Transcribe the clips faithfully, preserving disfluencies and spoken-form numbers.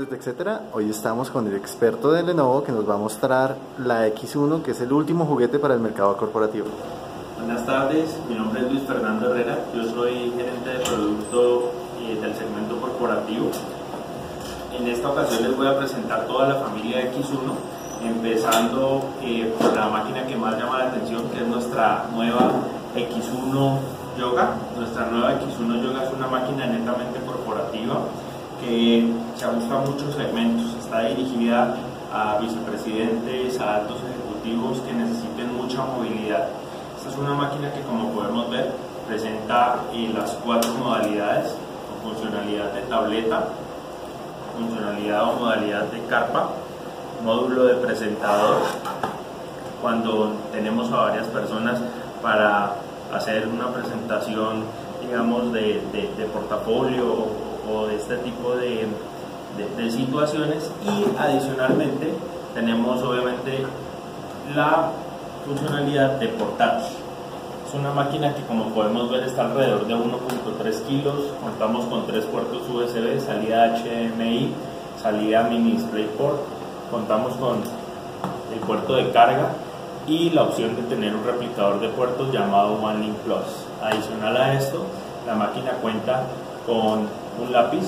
tablet, etcétera. Hoy estamos con el experto de Lenovo que nos va a mostrar la X uno, que es el último juguete para el mercado corporativo. Buenas tardes, mi nombre es Luis Fernando Herrera, yo soy gerente de producto eh, del segmento corporativo. En esta ocasión les voy a presentar toda la familia X uno, empezando eh, por la máquina que más llama la atención, que es nuestra nueva X uno Yoga. Nuestra nueva X uno Yoga es una máquina netamente corporativa que se ajusta a muchos segmentos. Está dirigida a vicepresidentes, a altos ejecutivos que necesiten mucha movilidad. Esta es una máquina que, como podemos ver, presenta eh, las cuatro modalidades: funcionalidad de tableta, funcionalidad o modalidad de carpa, módulo de presentador, cuando tenemos a varias personas para hacer una presentación, digamos, de, de, de portafolio o, o de este tipo de, de, de situaciones. Y adicionalmente tenemos obviamente la funcionalidad de portátil. Es una máquina que, como podemos ver, está alrededor de uno punto tres kilos. Contamos con tres puertos U S B, salida H D M I, salida mini DisplayPort. Contamos con el puerto de carga y la opción de tener un replicador de puertos llamado OneLink Plus. Adicional a esto, la máquina cuenta con un lápiz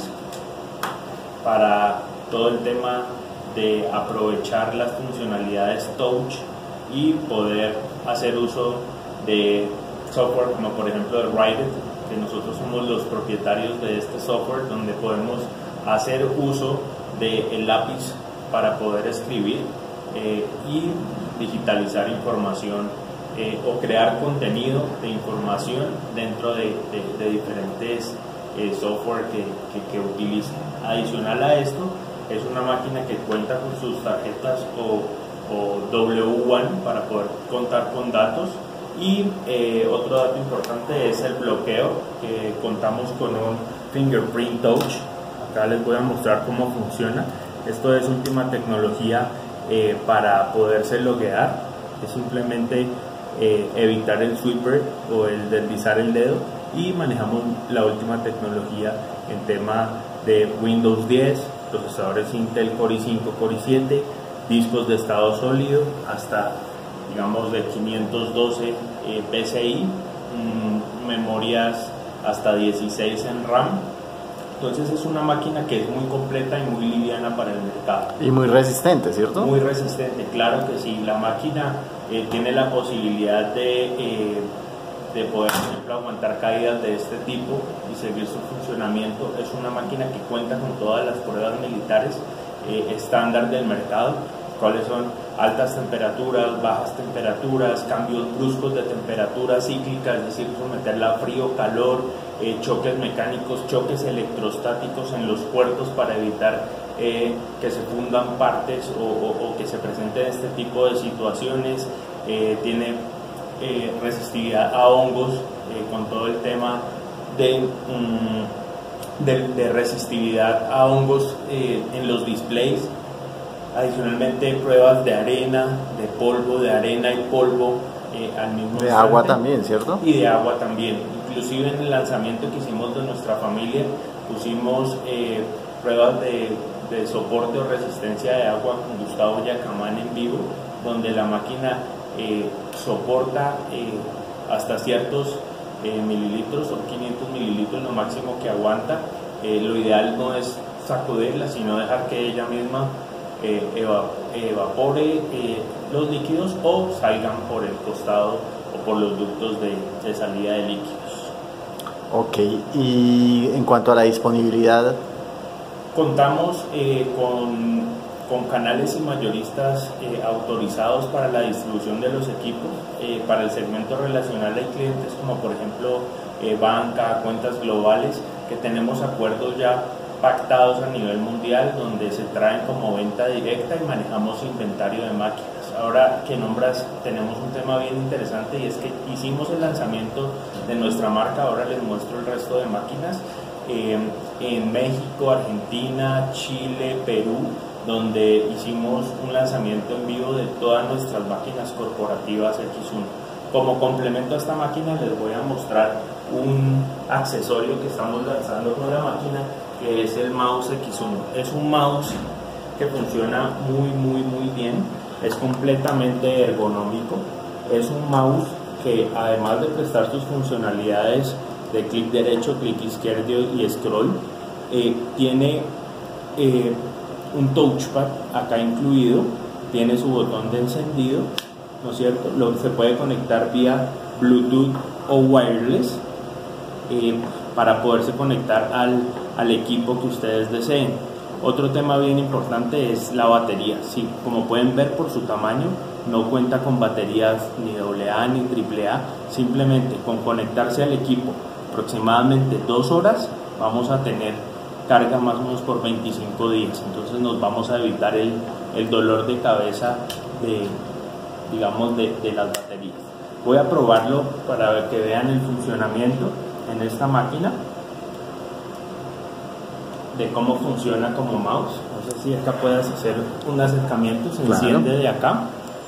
para todo el tema de aprovechar las funcionalidades touch y poder hacer uso de software como por ejemplo el Write It, que nosotros somos los propietarios de este software, donde podemos hacer uso del lápiz para poder escribir eh, y digitalizar información eh, o crear contenido de información dentro de, de, de diferentes eh, software que, que, que utilizan. Adicional a esto, es una máquina que cuenta con sus tarjetas o, o W uno para poder contar con datos. Y eh, otro dato importante es el bloqueo, que contamos con un Fingerprint Touch. Acá les voy a mostrar cómo funciona. Esto es última tecnología eh, para poderse loguear. Es simplemente eh, evitar el sweeper o el deslizar el dedo, y manejamos la última tecnología en tema de Windows diez, procesadores Intel Core i cinco, Core i siete, discos de estado sólido hasta, digamos, de quinientos doce eh, P C I, mmm, memorias hasta dieciséis en RAM. Entonces es una máquina que es muy completa y muy liviana para el mercado. Y muy resistente, ¿cierto? Muy resistente, claro que sí. La máquina eh, tiene la posibilidad de, eh, de poder, por ejemplo, aguantar caídas de este tipo y seguir su funcionamiento. Es una máquina que cuenta con todas las pruebas militares eh, estándar del mercado, cuáles son altas temperaturas, bajas temperaturas, cambios bruscos de temperatura cíclica, es decir, someterla a frío, calor, eh, choques mecánicos, choques electrostáticos en los puertos para evitar eh, que se fundan partes o, o, o que se presenten este tipo de situaciones. Eh, tiene eh, resistividad a hongos, eh, con todo el tema de, mm, de, de resistividad a hongos eh, en los displays. Adicionalmente, pruebas de arena, de polvo, de arena y polvo eh, al mismo De instante. agua también, ¿cierto? Y de agua también. Inclusive en el lanzamiento que hicimos de nuestra familia, pusimos eh, pruebas de, de soporte o resistencia de agua con Gustavo Yacamán en vivo, donde la máquina eh, soporta eh, hasta ciertos eh, mililitros, son quinientos mililitros lo máximo que aguanta. Eh, lo ideal no es sacudirla, sino dejar que ella misma Eh, eva, evapore eh, los líquidos o salgan por el costado o por los ductos de, de salida de líquidos. Ok, y en cuanto a la disponibilidad, contamos eh, con, con canales y mayoristas eh, autorizados para la distribución de los equipos. Eh, para el segmento relacional hay clientes como por ejemplo eh, banca, cuentas globales, que tenemos acuerdos ya pactados a nivel mundial, donde se traen como venta directa y manejamos inventario de máquinas. Ahora que nombras, tenemos un tema bien interesante, y es que hicimos el lanzamiento de nuestra marca. Ahora les muestro el resto de máquinas eh, en México, Argentina, Chile, Perú, donde hicimos un lanzamiento en vivo de todas nuestras máquinas corporativas X uno. Como complemento a esta máquina les voy a mostrar un accesorio que estamos lanzando con la máquina, que es el mouse equis uno. Es un mouse que funciona muy muy muy bien, es completamente ergonómico, es un mouse que además de prestar sus funcionalidades de clic derecho, clic izquierdo y scroll, eh, tiene eh, un touchpad acá incluido, tiene su botón de encendido, ¿no es cierto? Lo, se puede conectar vía Bluetooth o wireless eh, para poderse conectar al, al equipo que ustedes deseen. Otro tema bien importante es la batería. Sí, como pueden ver por su tamaño, no cuenta con baterías ni doble A ni triple A. Simplemente con conectarse al equipo aproximadamente dos horas vamos a tener carga más o menos por veinticinco días. Entonces nos vamos a evitar el, el dolor de cabeza de, digamos, de, de las baterías. Voy a probarlo para que vean el funcionamiento en esta máquina, de cómo funciona como mouse. No sé si acá puedas hacer un acercamiento, se Claro. enciende de acá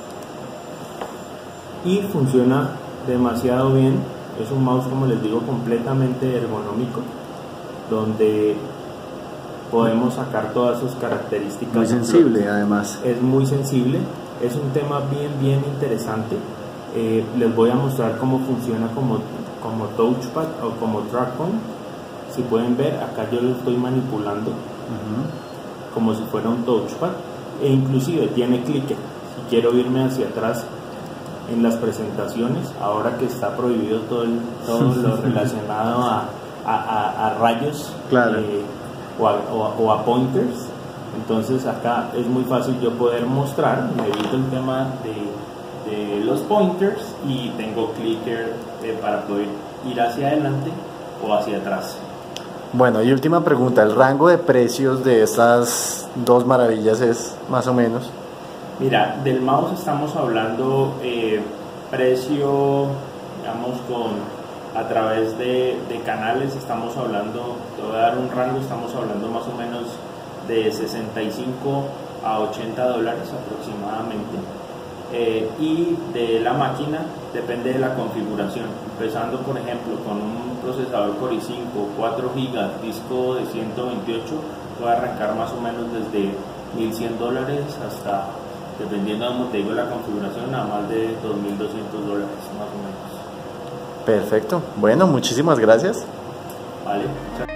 y funciona demasiado bien. Es un mouse, como les digo, completamente ergonómico, donde podemos sacar todas sus características. Muy sensible además. Es muy sensible, es un tema bien bien interesante. Eh, les voy a mostrar cómo funciona como, como touchpad o como trackpad. Si pueden ver, acá yo lo estoy manipulando uh-huh. como si fuera un touchpad, e inclusive tiene clicker. Si quiero irme hacia atrás en las presentaciones, ahora que está prohibido todo, el, todo lo relacionado a, a, a, a rayos, claro. eh, o, a, o, a, o a pointers, entonces acá es muy fácil yo poder mostrar, me evito el tema de, de los pointers y tengo clicker eh, para poder ir hacia adelante o hacia atrás. Bueno, y última pregunta, ¿el rango de precios de estas dos maravillas es más o menos? Mira, del mouse estamos hablando eh, precio, digamos, con a través de, de canales, estamos hablando, te voy a dar un rango, estamos hablando más o menos de sesenta y cinco a ochenta dólares aproximadamente. Eh, y de la máquina depende de la configuración, empezando por ejemplo con un procesador Core i cinco, cuatro gigas, disco de ciento veintiocho, puede arrancar más o menos desde mil cien dólares hasta, dependiendo de cómo te digo la configuración, a más de dos mil doscientos dólares más o menos. Perfecto, bueno, muchísimas gracias. Vale.